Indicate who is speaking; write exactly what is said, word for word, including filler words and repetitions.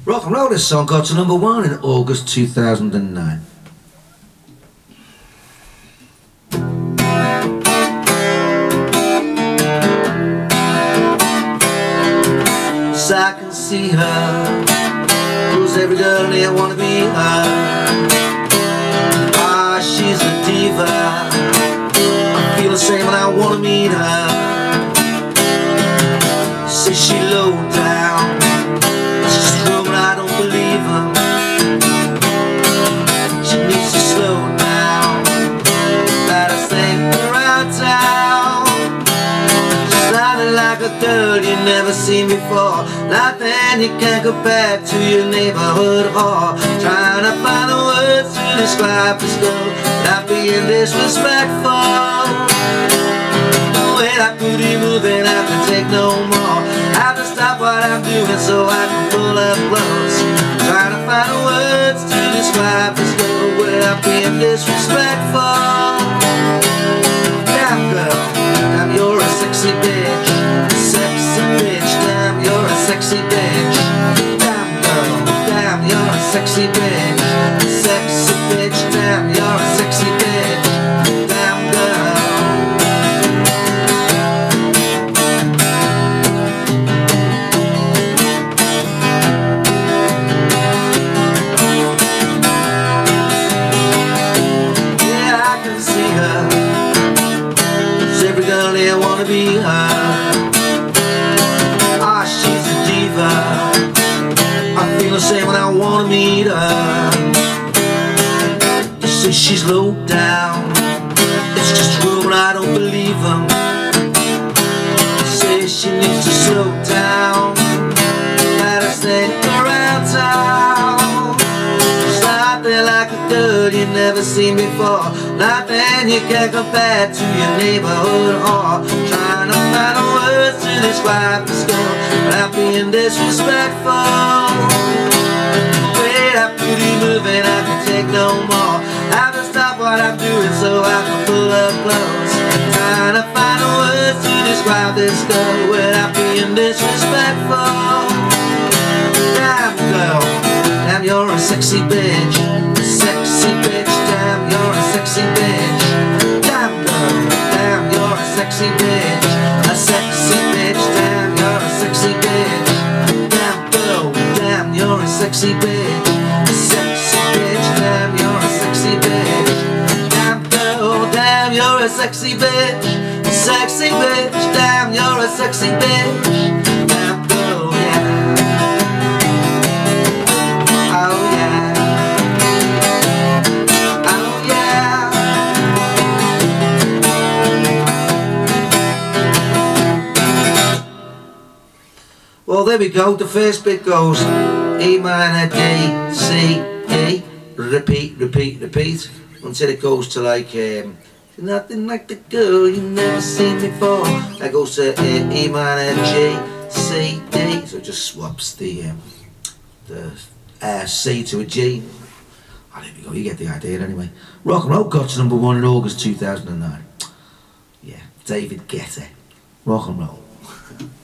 Speaker 1: Rock and roll, this song got to number one in August two thousand nine. So I can see her, cause every girl there wanna be her. Ah, she's a diva, I feel the same when I wanna meet her. Say she low down, it's just true but I don't believe her. She needs to slow down, better sing around town. She's sounding like a girl you never seen before, nothing you can compare to your neighborhood or trying to find the words to describe this girl without being disrespectful. The way that booty moving, I can take no more. I have to stop what I'm doing so I can pull up close, trying to find the words to describe this girl without being disrespectful. Damn girl, damn you're a sexy bitch, sexy bitch, damn you're a sexy bitch. Damn girl, damn you're a sexy bitch, sexy bitch, damn you're a sexy bitch. Damn girl. Every girl there wanna be her. Ah, she's a diva, I feel the same when I wanna meet her. You say she's low down, it's just true but I don't believe them. You say she needs to slow down, better stay around town. She's out there like a girl you never seen before, nothing you can compare to your neighborhood or trying to find the words to describe this girl without being disrespectful. The way that booty moving, I can take no more. I have to stop what I'm doing so I can pull up close, trying to find the words to describe this girl without being disrespectful. Damn girl, damn you're a sexy bitch, sexy bitch, damn you're a sexy bitch. Damn girl, damn you're a sexy bitch, a sexy bitch, damn you're a sexy bitch. Damn girl, damn you're a sexy bitch, a sexy bitch, damn you're a sexy bitch. Damn girl, damn you're a sexy bitch, a sexy bitch, damn you're a sexy bitch. Damn girl, yeah. Oh yeah. Well, there we go. The first bit goes E minor, D, C, E, repeat, repeat, repeat until it goes to like um, nothing like the girl you never seen before. That goes to uh, E minor, G, C, D. So it just swaps the um, the uh, C to a G. Oh, there we go. You get the idea anyway. Rock and roll got to number one in August two thousand nine. Yeah, David Guetta. Rock and roll.